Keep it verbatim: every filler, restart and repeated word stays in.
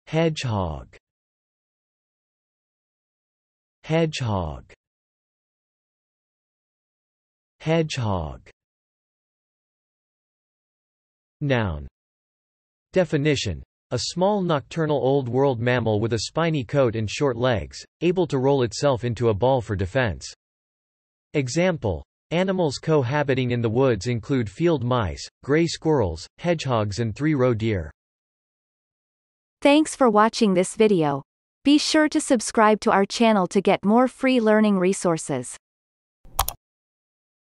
hedgehog, hedgehog, hedgehog. Noun. Definition: a small nocturnal Old World mammal with a spiny coat and short legs, able to roll itself into a ball for defense. Example: animals cohabiting in the woods include field mice, gray squirrels, hedgehogs and three-row deer. Thanks for watching this video. Be sure to subscribe to our channel to get more free learning resources.